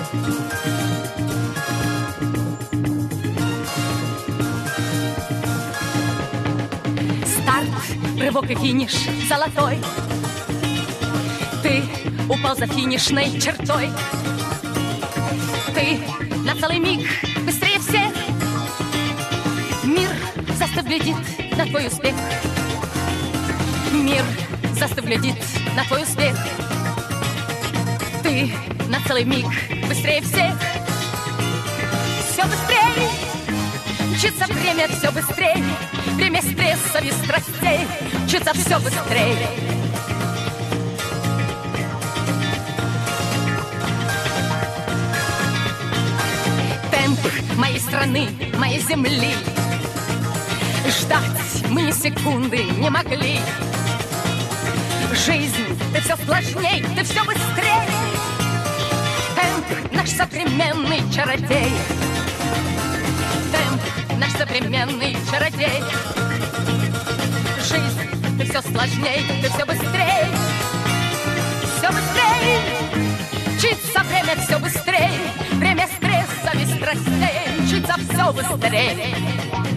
Рывок и финиш золотой. Ты упал за финишной чертой. Ты на целый миг быстрее всех. Мир застыв глядит на твой успех. Мир застыв глядит на твой успех. Ты на целый миг быстрее всех. Все быстрее мчится время, все быстрее. Время стресса и страстей мчится все быстрее. Темп моей страны, моей земли ждать мы ни секунды не могли. Жизнь, ты все сложней, ты все быстрее. Темп наш современный чародей. Темп наш современный чародей. Жизнь, ты все сложней, ты все быстрей. Все быстрей мчится время, все быстрей. Время стресса и страстей мчится все быстрей.